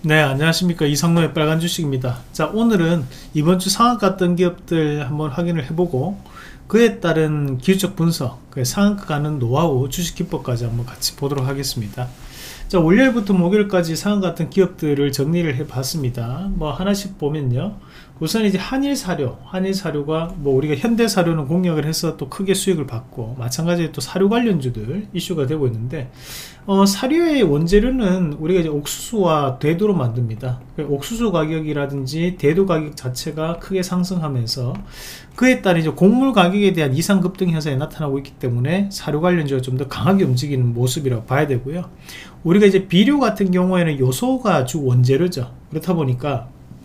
네, 안녕하십니까. 이상로의 빨간 주식입니다. 자, 오늘은 이번 주 상한가 뜬 기업들 한번 확인을 해보고 그에 따른 기술적 분석, 그 상한가 가는 노하우, 주식 기법까지 한번 같이 보도록 하겠습니다. 자, 월요일부터 목요일까지 상한가 뜬 기업들을 정리를 해봤습니다. 뭐 하나씩 보면요. 우선 이제 한일사료가 뭐 우리가 현대사료는 공략을 해서 또 크게 수익을 받고, 마찬가지로 또 사료 관련주들 이슈가 되고 있는데, 사료의 원재료는 우리가 이제 옥수수와 대두로 만듭니다. 옥수수 가격이라든지 대두 가격 자체가 크게 상승하면서 그에 따른 이제 곡물 가격에 대한 이상 급등 현상이 나타나고 있기 때문에 사료 관련주가 좀 더 강하게 움직이는 모습이라고 봐야 되고요. 우리가 이제 비료 같은 경우에는 요소가 주 원재료죠. 그렇다 보니까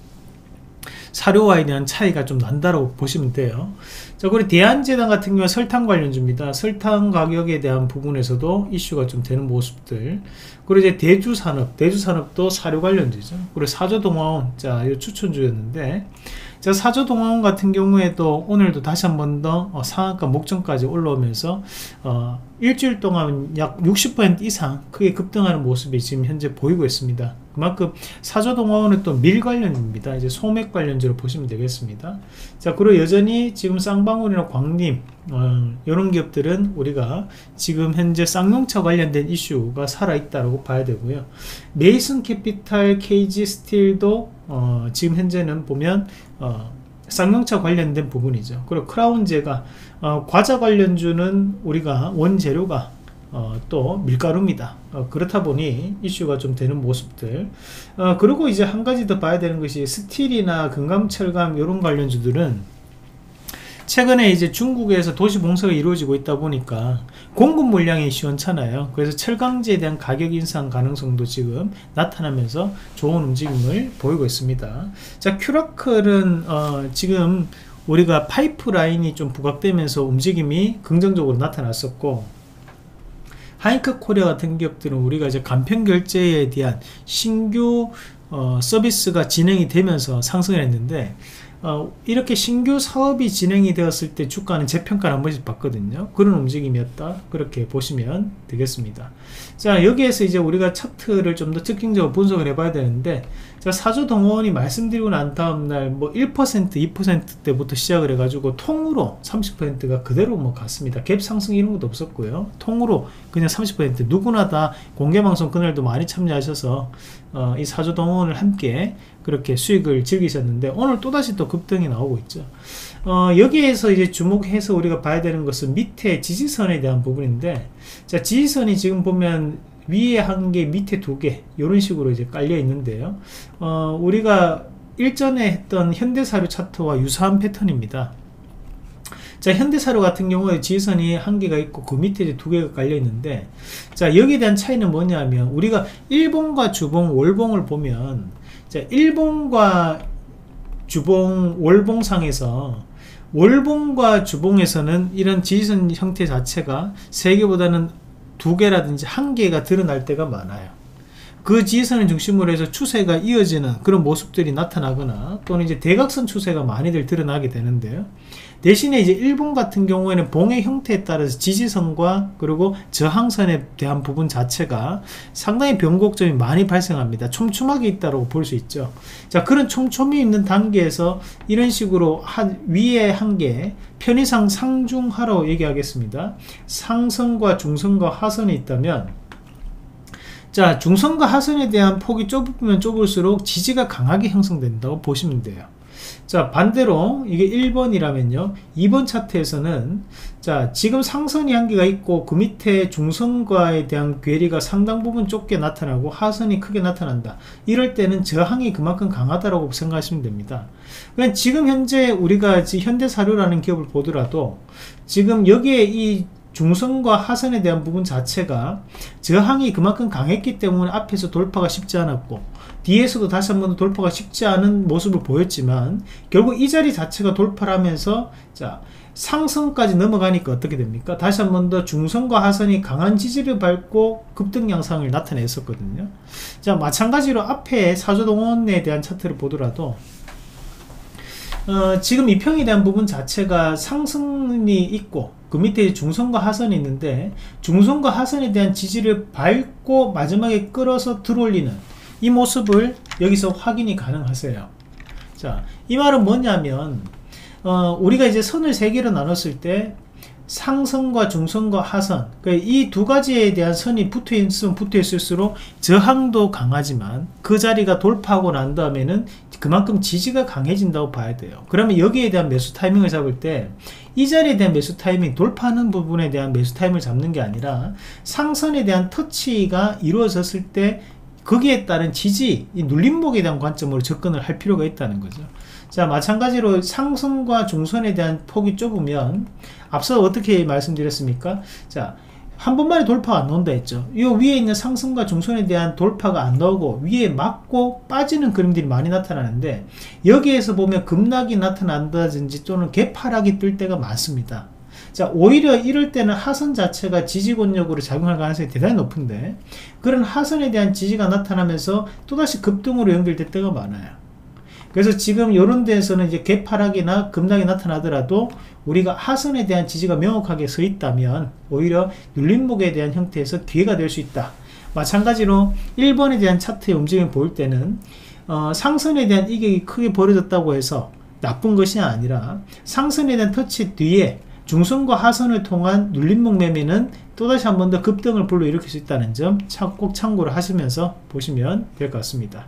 사료와에 대한 차이가 좀 난다고 보시면 돼요. 자, 그리고 대한제당 같은 경우는 설탕 관련주입니다. 설탕 가격에 대한 부분에서도 이슈가 좀 되는 모습들. 그리고 이제 대주산업도 사료 관련주죠. 그리고 사조동화원, 자, 이 추천주였는데, 자, 사조동화원 같은 경우에도 오늘도 다시 한 번 더 상한가 목전까지 올라오면서 일주일 동안 약 60% 이상 크게 급등하는 모습이 지금 현재 보이고 있습니다. 그만큼 사조동화원은 또 밀 관련입니다. 이제 소맥 관련주로 보시면 되겠습니다. 자, 그리고 여전히 지금 쌍방울이나 광림 이런 기업들은 우리가 지금 현재 쌍용차 관련된 이슈가 살아있다고 봐야 되고요. 메이슨 캐피탈, KG 스틸도 지금 현재는 보면 쌍용차 관련된 부분이죠. 그리고 크라운제가 과자 관련주는 우리가 원재료가 또 밀가루입니다. 그렇다 보니 이슈가 좀 되는 모습들. 그리고 이제 한 가지 더 봐야 되는 것이 스틸이나 금강철강 이런 관련주들은 최근에 이제 중국에서 도시 봉쇄가 이루어지고 있다 보니까 공급 물량이 시원찮아요. 그래서 철강제에 대한 가격 인상 가능성도 지금 나타나면서 좋은 움직임을 보이고 있습니다. 자, 큐라클은 지금 우리가 파이프라인이 좀 부각되면서 움직임이 긍정적으로 나타났었고, 하이크 코리아 같은 기업들은 우리가 이제 간편 결제에 대한 신규 서비스가 진행이 되면서 상승을 했는데, 이렇게 신규 사업이 진행이 되었을 때 주가는 재평가를 한 번씩 받거든요. 그런 움직임이었다, 그렇게 보시면 되겠습니다. 자, 여기에서 이제 우리가 차트를 좀 더 특징적으로 분석을 해봐야 되는데, 자, 사조동원이 말씀드리고 난 다음날 뭐 1%, 2%대부터 시작을 해가지고 통으로 30%가 그대로 뭐 갔습니다. 갭 상승 이런 것도 없었고요. 통으로 그냥 30%, 누구나 다 공개방송 그날도 많이 참여하셔서 이 사조동원을 함께 그렇게 수익을 즐기셨는데, 오늘 또다시 또 급등이 나오고 있죠. 여기에서 이제 주목해서 우리가 봐야 되는 것은 밑에 지지선에 대한 부분인데, 자, 지지선이 지금 보면 위에 한 개, 밑에 두 개, 이런 식으로 이제 깔려 있는데요. 우리가 일전에 했던 현대사료 차트와 유사한 패턴입니다. 자, 현대사료 같은 경우에 지지선이 한 개가 있고 그 밑에 이제 두 개가 깔려 있는데, 자, 여기에 대한 차이는 뭐냐면, 우리가 일봉과 주봉, 월봉을 보면, 자, 일봉과 주봉, 월봉상에서 월봉과 주봉에서는 이런 지지선 형태 자체가 세 개보다는 두 개라든지 한 개가 드러날 때가 많아요. 그 지지선을 중심으로 해서 추세가 이어지는 그런 모습들이 나타나거나, 또는 이제 대각선 추세가 많이들 드러나게 되는데요. 대신에 이제 일본 같은 경우에는 봉의 형태에 따라서 지지선과 그리고 저항선에 대한 부분 자체가 상당히 변곡점이 많이 발생합니다. 촘촘하게 있다고 볼 수 있죠. 자, 그런 촘촘히 있는 단계에서 이런 식으로 위에 한 개, 편의상 상중하로 얘기하겠습니다. 상선과 중선과 하선이 있다면, 자, 중선과 하선에 대한 폭이 좁으면 좁을수록 지지가 강하게 형성된다고 보시면 돼요. 자, 반대로 이게 1번이라면요, 2번 차트에서는 자, 지금 상선이 한 개가 있고 그 밑에 중선과에 대한 괴리가 상당 부분 좁게 나타나고 하선이 크게 나타난다. 이럴 때는 저항이 그만큼 강하다고 생각하시면 됩니다. 그러니까 지금 현재 우리가 현대사료라는 기업을 보더라도 지금 여기에 이 중선과 하선에 대한 부분 자체가 저항이 그만큼 강했기 때문에 앞에서 돌파가 쉽지 않았고, 뒤에서도 다시 한번 돌파가 쉽지 않은 모습을 보였지만, 결국 이 자리 자체가 돌파를 하면서 자, 상승까지 넘어가니까 어떻게 됩니까? 다시 한번 더 중선과 하선이 강한 지지를 밟고 급등 양상을 나타냈었거든요. 자, 마찬가지로 앞에 사조동원에 대한 차트를 보더라도 지금 이평에 대한 부분 자체가 상승이 있고 그 밑에 중선과 하선이 있는데, 중선과 하선에 대한 지지를 밟고 마지막에 끌어서 들어올리는 이 모습을 여기서 확인이 가능하세요. 자, 이 말은 뭐냐면 우리가 이제 선을 세 개로 나눴을 때 상선과 중선과 하선, 이 두 가지에 대한 선이 붙어있으면 붙어있을수록 저항도 강하지만 그 자리가 돌파하고 난 다음에는 그만큼 지지가 강해진다고 봐야 돼요. 그러면 여기에 대한 매수 타이밍을 잡을 때 이 자리에 대한 매수 타이밍, 돌파하는 부분에 대한 매수 타이밍을 잡는 게 아니라 상선에 대한 터치가 이루어졌을 때 거기에 따른 지지, 이 눌림목에 대한 관점으로 접근을 할 필요가 있다는 거죠. 자, 마찬가지로 상선과 중선에 대한 폭이 좁으면 앞서 어떻게 말씀드렸습니까? 자, 한 번만에 돌파가 안 나온다 했죠. 이 위에 있는 상승과 중선에 대한 돌파가 안 나오고 위에 맞고 빠지는 그림들이 많이 나타나는데, 여기에서 보면 급락이 나타난다든지 또는 개파락이 뜰 때가 많습니다. 자, 오히려 이럴 때는 하선 자체가 지지권력으로 작용할 가능성이 대단히 높은데, 그런 하선에 대한 지지가 나타나면서 또다시 급등으로 연결될 때가 많아요. 그래서 지금 이런 데에서는 이제 개파락이나 급락이 나타나더라도 우리가 하선에 대한 지지가 명확하게 서 있다면 오히려 눌림목에 대한 형태에서 기회가 될 수 있다. 마찬가지로 1번에 대한 차트의 움직임을 볼 때는 상선에 대한 이격이 크게 벌어졌다고 해서 나쁜 것이 아니라 상선에 대한 터치 뒤에 중선과 하선을 통한 눌림목 매매는 또다시 한 번 더 급등을 불러일으킬 수 있다는 점 꼭 참고를 하시면서 보시면 될 것 같습니다.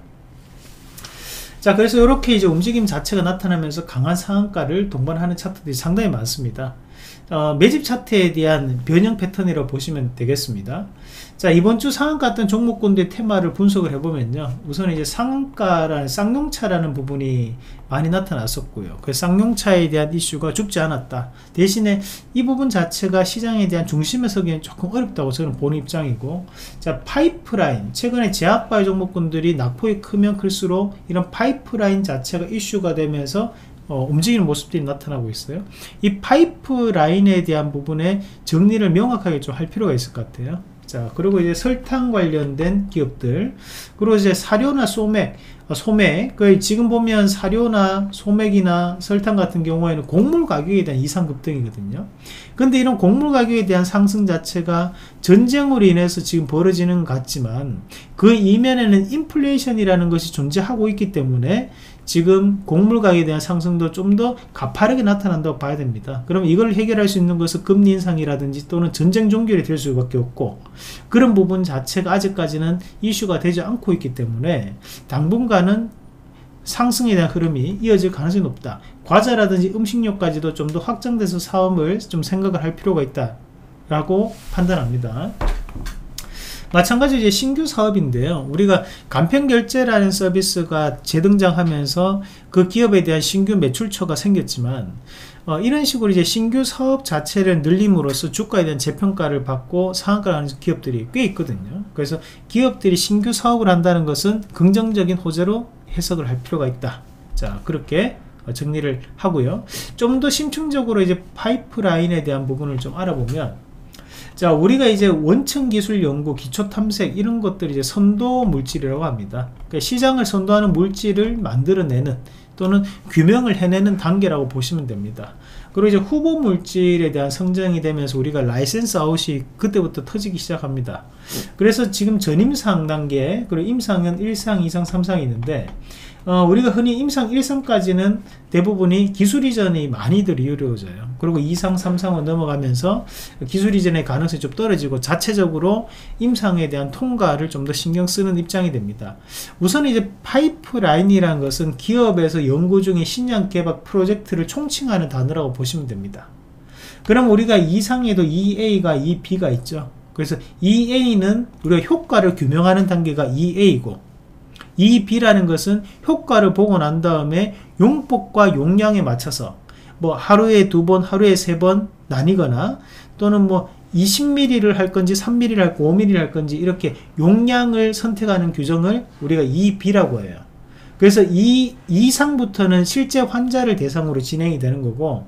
자, 그래서 이렇게 이제 움직임 자체가 나타나면서 강한 상한가를 동반하는 차트들이 상당히 많습니다. 매집 차트에 대한 변형 패턴이라고 보시면 되겠습니다. 자, 이번 주 상한가 같은 종목군들의 테마를 분석을 해보면요, 우선 이제 상한가라는 쌍용차라는 부분이 많이 나타났었고요. 그 쌍용차에 대한 이슈가 죽지 않았다. 대신에 이 부분 자체가 시장에 대한 중심에 서기엔 조금 어렵다고 저는 보는 입장이고, 자, 파이프라인, 최근에 제약바이오 종목군들이 낙폭이 크면 클수록 이런 파이프라인 자체가 이슈가 되면서 움직이는 모습들이 나타나고 있어요. 이 파이프라인에 대한 부분에 정리를 명확하게 좀 할 필요가 있을 것 같아요. 자, 그리고 이제 설탕 관련된 기업들, 그리고 이제 사료나 소맥, 지금 보면 사료나 소맥이나 설탕 같은 경우에는 곡물 가격에 대한 이상 급등이거든요. 근데 이런 곡물 가격에 대한 상승 자체가 전쟁으로 인해서 지금 벌어지는 것 같지만 그 이면에는 인플레이션이라는 것이 존재하고 있기 때문에 지금 곡물 가격에 대한 상승도 좀 더 가파르게 나타난다고 봐야 됩니다. 그럼 이걸 해결할 수 있는 것은 금리 인상이라든지 또는 전쟁 종결이 될 수밖에 없고, 그런 부분 자체가 아직까지는 이슈가 되지 않고 있기 때문에 당분간은 상승에 대한 흐름이 이어질 가능성이 높다. 과자라든지 음식료까지도 좀 더 확장돼서 사업을 좀 생각을 할 필요가 있다 라고 판단합니다. 마찬가지로 이제 신규 사업인데요, 우리가 간편결제라는 서비스가 재등장하면서 그 기업에 대한 신규 매출처가 생겼지만 이런 식으로 이제 신규 사업 자체를 늘림으로써 주가에 대한 재평가를 받고 상한가를 하는 기업들이 꽤 있거든요. 그래서 기업들이 신규 사업을 한다는 것은 긍정적인 호재로 해석을 할 필요가 있다. 자, 그렇게 정리를 하고요. 좀 더 심층적으로 이제 파이프라인에 대한 부분을 좀 알아보면, 자, 우리가 이제 원천 기술 연구, 기초 탐색 이런 것들이 이제 선도 물질이라고 합니다. 그러니까 시장을 선도하는 물질을 만들어내는 또는 규명을 해내는 단계라고 보시면 됩니다. 그리고 이제 후보 물질에 대한 성장이 되면서 우리가 라이센스 아웃이 그때부터 터지기 시작합니다. 그래서 지금 전임상 단계, 그리고 임상은 1상, 2상, 3상이 있는데 우리가 흔히 임상 1상까지는 대부분이 기술 이전이 많이들 이루어져요. 그리고 2상, 3상으로 넘어가면서 기술 이전의 가능성이 좀 떨어지고 자체적으로 임상에 대한 통과를 좀 더 신경 쓰는 입장이 됩니다. 우선 이제 파이프라인이라는 것은 기업에서 연구 중인 신약 개발 프로젝트를 총칭하는 단어라고 보시면 됩니다. 그럼 우리가 2상에도 2A가 2B가 있죠. 그래서 2A는 우리가 효과를 규명하는 단계가 2A고, 2B라는 것은 효과를 보고 난 다음에 용폭과 용량에 맞춰서 뭐 하루에 2번, 하루에 3번 나뉘거나 또는 뭐 20ml를 할 건지 3ml를 할 건지 5ml를 할 건지 이렇게 용량을 선택하는 규정을 우리가 2B라고 해요. 그래서 2상부터는 실제 환자를 대상으로 진행이 되는 거고,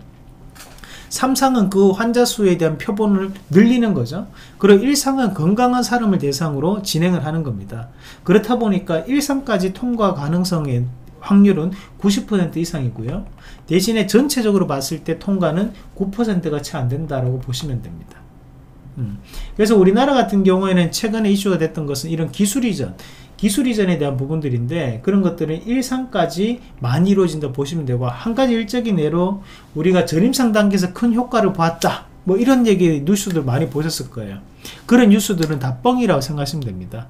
3상은 그 환자 수에 대한 표본을 늘리는 거죠. 그리고 1상은 건강한 사람을 대상으로 진행을 하는 겁니다. 그렇다 보니까 1상까지 통과 가능성의 확률은 90% 이상이고요. 대신에 전체적으로 봤을 때 통과는 9%가 채 안 된다라고 보시면 됩니다. 그래서 우리나라 같은 경우에는 최근에 이슈가 됐던 것은 이런 기술 이전, 기술 이전에 대한 부분들인데, 그런 것들은 일상까지 많이 이루어진다 보시면 되고, 한 가지 일적인 예로 우리가 전임상 단계에서 큰 효과를 보았다, 뭐 이런 얘기 뉴스들 많이 보셨을 거예요. 그런 뉴스들은 다 뻥이라고 생각하시면 됩니다.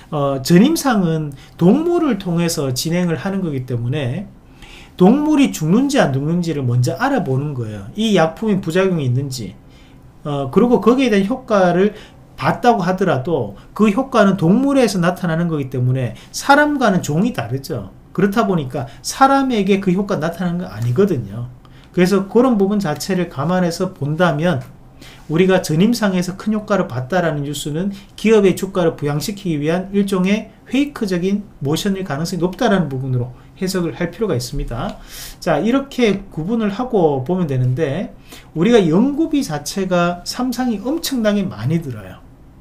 전임상은 동물을 통해서 진행을 하는 거기 때문에 동물이 죽는지 안 죽는지를 먼저 알아보는 거예요. 이 약품이 부작용이 있는지, 그리고 거기에 대한 효과를 봤다고 하더라도 그 효과는 동물에서 나타나는 거기 때문에 사람과는 종이 다르죠. 그렇다 보니까 사람에게 그 효과가 나타나는 건 아니거든요. 그래서 그런 부분 자체를 감안해서 본다면, 우리가 전임상에서 큰 효과를 봤다라는 뉴스는 기업의 주가를 부양시키기 위한 일종의 페이크적인 모션일 가능성이 높다라는 부분으로 해석을 할 필요가 있습니다. 자, 이렇게 구분을 하고 보면 되는데, 우리가 연구비 자체가 삼상이 엄청나게 많이 들어요.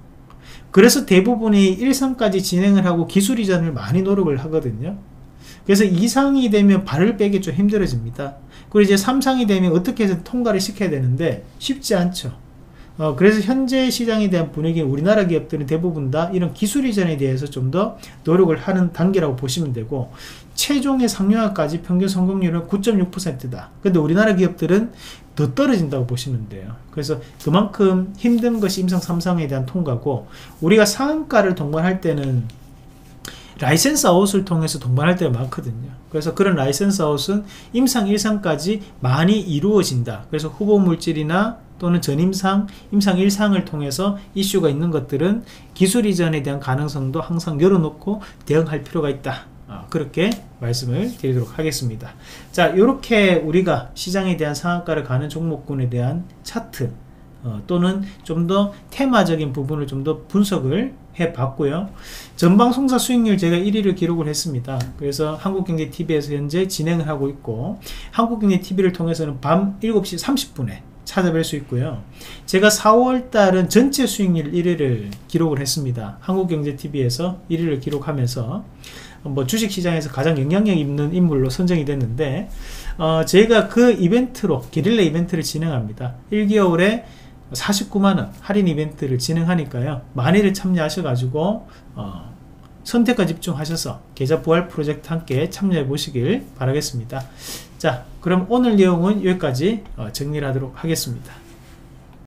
그래서 대부분이 1상까지 진행을 하고 기술 이전을 많이 노력을 하거든요. 그래서 2상이 되면 발을 빼기 좀 힘들어집니다. 그리고 이제 3상이 되면 어떻게 해서 통과를 시켜야 되는데 쉽지 않죠. 그래서 현재 시장에 대한 분위기는 우리나라 기업들은 대부분 다 이런 기술 이전에 대해서 좀 더 노력을 하는 단계라고 보시면 되고, 최종의 상용화까지 평균 성공률은 9.6%다. 근데 우리나라 기업들은 더 떨어진다고 보시면 돼요. 그래서 그만큼 힘든 것이 임상 3상에 대한 통과고, 우리가 상한가를 동반할 때는 라이센스 아웃을 통해서 동반할 때가 많거든요. 그래서 그런 라이센스 아웃은 임상 1상까지 많이 이루어진다. 그래서 후보 물질이나 또는 전임상, 임상 1상을 통해서 이슈가 있는 것들은 기술 이전에 대한 가능성도 항상 열어놓고 대응할 필요가 있다. 그렇게 말씀을 드리도록 하겠습니다. 자, 이렇게 우리가 시장에 대한 상한가를 가는 종목군에 대한 차트, 또는 좀 더 테마적인 부분을 좀 더 분석을 해 봤고요. 전방송사 수익률 제가 1위를 기록을 했습니다. 그래서 한국경제TV에서 현재 진행을 하고 있고, 한국경제TV를 통해서는 밤 7시 30분에 찾아뵐 수 있고요. 제가 4월달은 전체 수익률 1위를 기록을 했습니다. 한국경제TV에서 1위를 기록하면서 뭐 주식시장에서 가장 영향력 있는 인물로 선정이 됐는데, 제가 그 이벤트로 게릴라 이벤트를 진행합니다. 1개월에 49만원 할인 이벤트를 진행하니까요, 많이들 참여하셔가지고 선택과 집중하셔서 계좌 부활 프로젝트 함께 참여해 보시길 바라겠습니다. 자, 그럼 오늘 내용은 여기까지 정리를 하도록 하겠습니다.